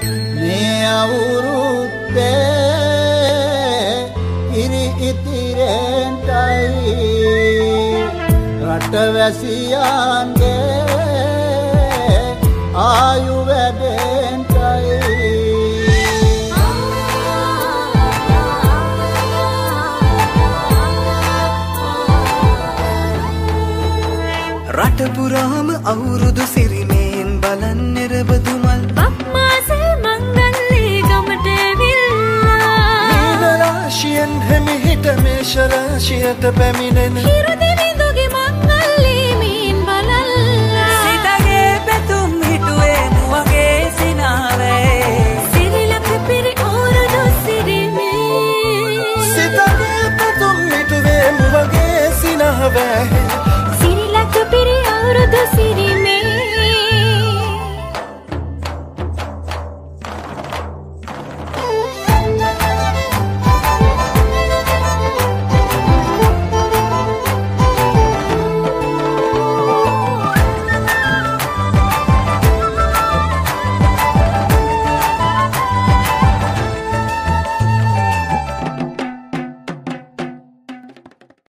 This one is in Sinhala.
මේ අවුරුද්දේ ඉරි ඉතිරෙන්ටයි රටවැසියන්ගේ ආයු වැඩෙන්ටයි රට පුරාම අවුරුදු සිරිමෙන් බලන් නිරබදුමල් බක්මාසේ මංගල්ලේ ගමට ඇවිල්ලා මීන රාශියෙන් හිමිහිට මේෂ රාශියට පැමිණෙන හිරදිවිඳුගේ මංගල්ලේ මීන් බලල්ලා සිතගේ පැතුම් හිටුවේ මුවගේ සිනාවේ සිරිලක පිරි ඕරුදු සිරිමේ සිතගේ පැතුම් හිටුවේ මුවගේ සිනාවේ